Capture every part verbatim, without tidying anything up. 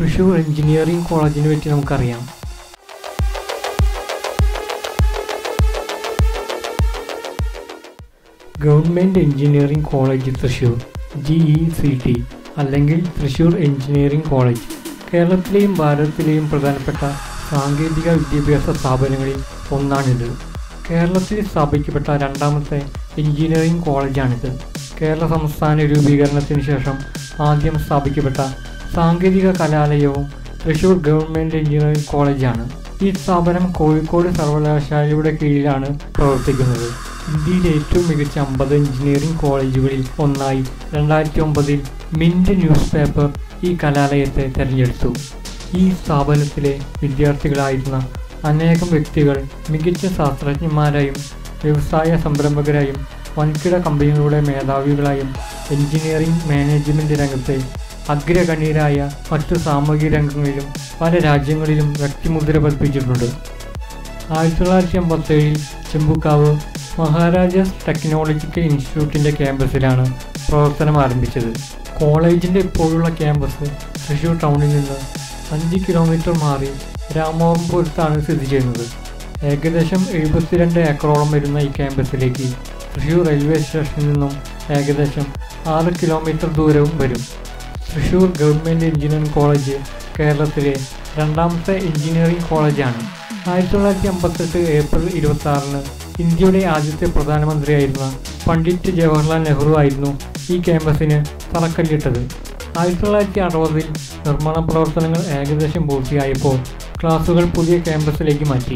Thrissur engineering കോളേജിനെ പറ്റി നമുക്കറിയാം. Government engineering college Thrissur G E C T അല്ലെങ്കിൽ തൃശ്ശൂർ എഞ്ചിനീയറിംഗ് കോളേജ് കേരളത്തിലെയും ഭാരതത്തിലെയും പ്രധാനപ്പെട്ട സാങ്കേതിക വിദ്യാഭ്യാസ സ്ഥാപനങ്ങളിൽ ഒന്നാണിത്. കേരളത്തിൽ സ്ഥാപിക്കപ്പെട്ട രണ്ടാമത്തെ എഞ്ചിനീയറിംഗ് കോളേജാണിത്. കേരള സംസ്ഥാന രൂപീകരണത്തിന് ശേഷം ആദ്യം സ്ഥാപിക്കപ്പെട്ട സാങ്കേതിക കലാലയവും തൃശ്ശൂർ ഗവൺമെൻറ് എഞ്ചിനീയറിംഗ് കോളേജാണ്. ഈ സ്ഥാപനം കോഴിക്കോട് സർവകലാശാലയുടെ കീഴിലാണ് പ്രവർത്തിക്കുന്നത്. ഇന്ത്യയിലെ ഏറ്റവും മികച്ച അമ്പത് എഞ്ചിനീയറിംഗ് കോളേജുകളിൽ ഒന്നായി രണ്ടായിരത്തി ഒമ്പതിൽ മിൻറ്റ് ന്യൂസ് പേപ്പർ ഈ കലാലയത്തെ തിരഞ്ഞെടുത്തു. ഈ സ്ഥാപനത്തിലെ വിദ്യാർത്ഥികളായിരുന്ന അനേകം വ്യക്തികൾ മികച്ച ശാസ്ത്രജ്ഞന്മാരായും വ്യവസായ സംരംഭകരായും വൻകിട കമ്പനികളുടെ മേധാവികളായും എഞ്ചിനീയറിംഗ് മാനേജ്മെൻറ്റ് രംഗത്തെ അഗ്രഗണ്യരായ മറ്റു സാമൂഹിക രംഗങ്ങളിലും പല രാജ്യങ്ങളിലും വ്യക്തിമുദ്ര പതിപ്പിച്ചിട്ടുണ്ട്. ആയിരത്തി തൊള്ളായിരത്തി അമ്പത്തേഴിൽ ചെമ്പുക്കാവ് മഹാരാജാസ് ടെക്നോളജിക്കൽ ഇൻസ്റ്റിറ്റ്യൂട്ടിൻ്റെ ക്യാമ്പസിലാണ് പ്രവർത്തനം ആരംഭിച്ചത്. കോളേജിൻ്റെ ഇപ്പോഴുള്ള ക്യാമ്പസ് തൃശ്ശൂർ ടൗണിൽ നിന്ന് അഞ്ച് കിലോമീറ്റർ മാറി രാമപുരത്താണ് സ്ഥിതി ചെയ്യുന്നത്. ഏകദേശം എഴുപത്തിരണ്ട് ഏക്കറോളം വരുന്ന ഈ ക്യാമ്പസിലേക്ക് തൃശ്ശൂർ റെയിൽവേ സ്റ്റേഷനിൽ നിന്നും ഏകദേശം ആറ് കിലോമീറ്റർ ദൂരവും വരും. തൃശ്ശൂർ ഗവൺമെൻറ് എഞ്ചിനീയറിംഗ് കോളേജ് കേരളത്തിലെ രണ്ടാമത്തെ എഞ്ചിനീയറിംഗ് കോളേജാണ്. ആയിരത്തി തൊള്ളായിരത്തി അമ്പത്തെട്ട് ഏപ്രിൽ ഇരുപത്തി ആറിന് ഇന്ത്യയുടെ ആദ്യത്തെ പ്രധാനമന്ത്രിയായിരുന്ന പണ്ഡിറ്റ് ജവഹർലാൽ നെഹ്റു ആയിരുന്നു ഈ ക്യാമ്പസിന് തറക്കല്ലിട്ടത്. ആയിരത്തി തൊള്ളായിരത്തി അറുപതിൽ നിർമ്മാണ പ്രവർത്തനങ്ങൾ ഏകദേശം പൂർത്തിയായപ്പോൾ ക്ലാസുകൾ പുതിയ ക്യാമ്പസിലേക്ക് മാറ്റി.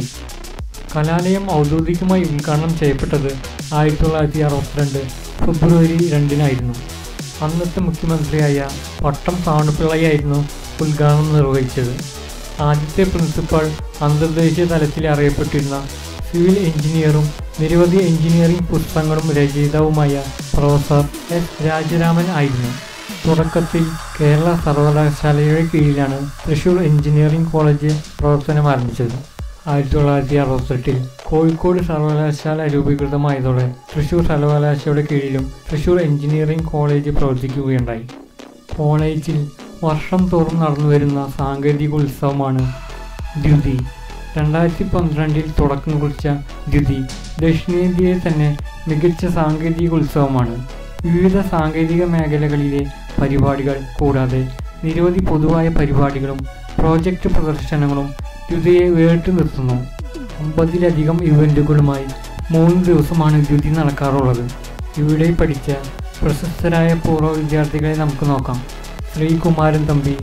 കലാലയം ഔദ്യോഗികമായി ഉദ്ഘാടനം ചെയ്യപ്പെട്ടത് ആയിരത്തി തൊള്ളായിരത്തി അറുപത്തിരണ്ട് ഫെബ്രുവരി രണ്ടിനായിരുന്നു. അന്നത്തെ മുഖ്യമന്ത്രിയായ പട്ടം സാണുപിള്ളയായിരുന്നു ഉദ്ഘാടനം നിർവഹിച്ചത്. ആദ്യത്തെ പ്രിൻസിപ്പൽ അന്തർദേശീയ തലത്തിൽ അറിയപ്പെട്ടിരുന്ന സിവിൽ എഞ്ചിനീയറും നിരവധി എഞ്ചിനീയറിംഗ് പുസ്തകങ്ങളും രചയിതാവുമായ പ്രൊഫസർ എസ് രാജരാമൻ ആയിരുന്നു. തുടക്കത്തിൽ കേരള സർവകലാശാലയുടെ കീഴിലാണ് തൃശ്ശൂർ എഞ്ചിനീയറിംഗ് കോളേജ് പ്രവർത്തനം ആരംഭിച്ചത്. ആയിരത്തി തൊള്ളായിരത്തി അറുപത്തെട്ടിൽ കോഴിക്കോട് സർവകലാശാല രൂപീകൃതമായതോടെ തൃശ്ശൂർ സർവകലാശാലയുടെ കീഴിലും തൃശ്ശൂർ എഞ്ചിനീയറിംഗ് കോളേജ് പ്രവർത്തിക്കുകയുണ്ടായി. കോളേജിൽ വർഷം തോറും നടന്നുവരുന്ന സാങ്കേതിക ഉത്സവമാണ് ദ്യുതി. രണ്ടായിരത്തി പന്ത്രണ്ടിൽ തുടക്കം കുറിച്ച ദ്യുതി ദക്ഷിണേന്ത്യയിലെ തന്നെ മികച്ച സാങ്കേതിക ഉത്സവമാണ്. വിവിധ സാങ്കേതിക മേഖലകളിലെ പരിപാടികൾ കൂടാതെ നിരവധി പൊതുവായ പരിപാടികളും പ്രോജക്റ്റ് പ്രദർശനങ്ങളും ദ്യുതിയെ വേറിട്ട് നിർത്തുന്നു. അമ്പതിലധികം ഇവൻറ്റുകളുമായി മൂന്ന് ദിവസമാണ് ദ്യുതി നടക്കാറുള്ളത്. ഇവിടെ പഠിച്ച പ്രശസ്തരായ പൂർവ്വ വിദ്യാർത്ഥികളെ നമുക്ക് നോക്കാം. Sreekumaran Thampi,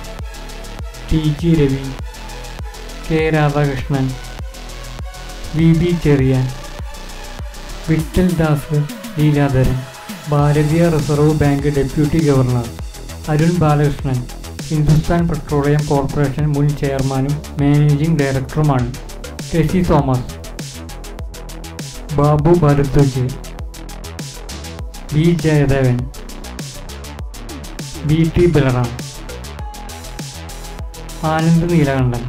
T G Ravi, K Radhakrishnan, V B Cherian, Vittal Das Leeladharan, Bharatiya reserve bank deputy governor Arun Balakrishnan, Hindustan petroleum corporation മുൻ ചെയർമാനും മാനേജിംഗ് ഡയറക്ടറുമാണ്. Tessy Thomas, Babu Bharadwaj, B Jayadevan, B T Balaram, Anand Neelakantan,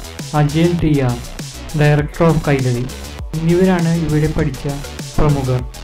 Ajayan T R, director of Kairali എന്നിവരാണ് ഇവിടെ പഠിച്ച പ്രമുഖർ.